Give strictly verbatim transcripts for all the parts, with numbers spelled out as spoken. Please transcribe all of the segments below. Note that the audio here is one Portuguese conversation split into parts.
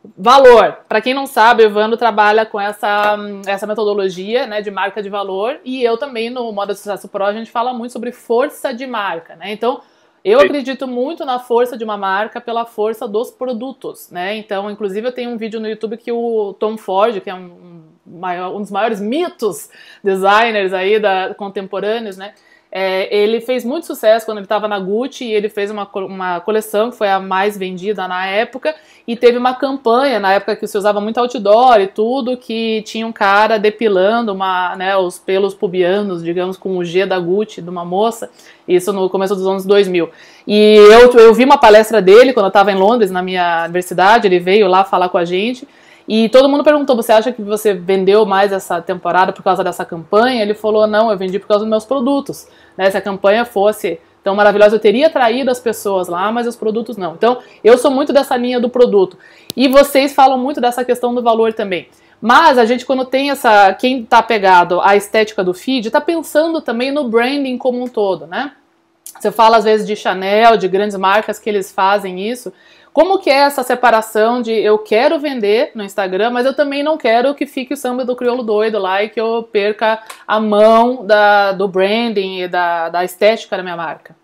Valor. Para quem não sabe, o Evandro trabalha com essa, essa metodologia, né, de marca de valor, e eu também no Moda de Sucesso Pro a gente fala muito sobre força de marca, né? Então, eu acredito muito na força de uma marca pela força dos produtos, né? Então, inclusive, eu tenho um vídeo no YouTube que o Tom Ford, que é um, maior, um dos maiores mitos designers aí da, contemporâneos, né? É, ele fez muito sucesso quando ele estava na Gucci, e ele fez uma, uma coleção que foi a mais vendida na época, e teve uma campanha na época que se usava muito outdoor e tudo, que tinha um cara depilando uma, né, os pelos pubianos, digamos, com o G da Gucci, de uma moça, isso no começo dos anos dois mil. E eu, eu vi uma palestra dele quando eu estava em Londres, na minha universidade, ele veio lá falar com a gente, e todo mundo perguntou, você acha que você vendeu mais essa temporada por causa dessa campanha? Ele falou, não, eu vendi por causa dos meus produtos. Né? Se a campanha fosse tão maravilhosa, eu teria atraído as pessoas lá, mas os produtos não. Então, eu sou muito dessa linha do produto. E vocês falam muito dessa questão do valor também. Mas a gente, quando tem essa... Quem tá pegado à estética do feed, tá pensando também no branding como um todo, né? Você fala, às vezes, de Chanel, de grandes marcas que eles fazem isso. Como que é essa separação de eu quero vender no Instagram, mas eu também não quero que fique o samba do crioulo doido lá e que eu perca a mão da, do branding e da, da estética da minha marca?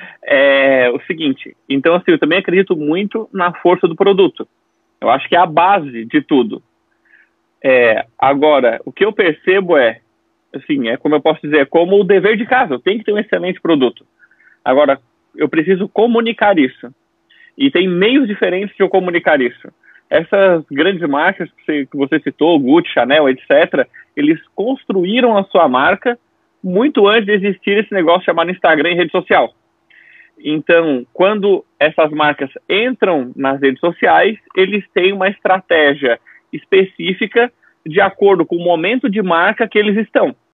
É o seguinte, então assim, eu também acredito muito na força do produto. Eu acho que é a base de tudo. É, agora, o que eu percebo é, assim, é como eu posso dizer, é como o dever de casa, eu tenho que ter um excelente produto. Agora, eu preciso comunicar isso. E tem meios diferentes de eu comunicar isso. Essas grandes marcas que você, que você citou, Gucci, Chanel, etcétera, eles construíram a sua marca muito antes de existir esse negócio chamado Instagram e rede social. Então, quando essas marcas entram nas redes sociais, eles têm uma estratégia específica de acordo com o momento de marca que eles estão.